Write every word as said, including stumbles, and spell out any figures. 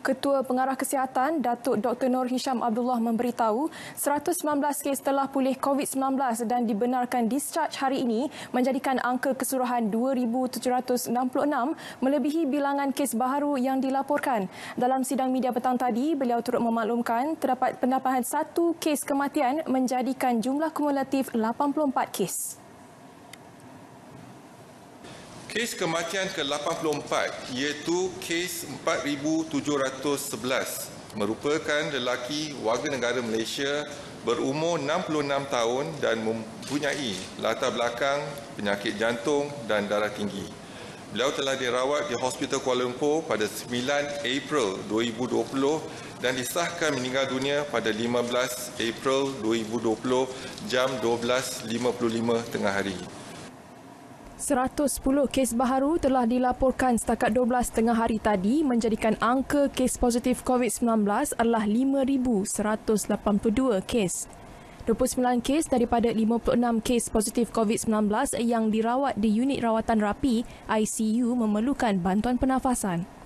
Ketua Pengarah Kesihatan, Datuk Doktor Nur Hisham Abdullah memberitahu seratus sembilan belas kes telah pulih COVID sembilan belas dan dibenarkan discharge hari ini menjadikan angka keseluruhan dua ribu tujuh ratus enam puluh enam melebihi bilangan kes baharu yang dilaporkan. Dalam sidang media petang tadi, beliau turut memaklumkan terdapat penambahan satu kes kematian menjadikan jumlah kumulatif lapan puluh empat kes. Kes kematian ke lapan puluh empat iaitu kes empat ribu tujuh ratus sebelas merupakan lelaki warga negara Malaysia berumur enam puluh enam tahun dan mempunyai latar belakang penyakit jantung dan darah tinggi. Beliau telah dirawat di Hospital Kuala Lumpur pada sembilan April dua ribu dua puluh dan disahkan meninggal dunia pada lima belas April dua ribu dua puluh jam dua belas lima puluh lima tengah hari. seratus sepuluh kes baharu telah dilaporkan setakat dua belas tengah hari tadi menjadikan angka kes positif COVID sembilan belas adalah lima ribu seratus lapan puluh dua kes. dua puluh sembilan kes daripada lima puluh enam kes positif COVID sembilan belas yang dirawat di unit rawatan rapi I C U memerlukan bantuan pernafasan.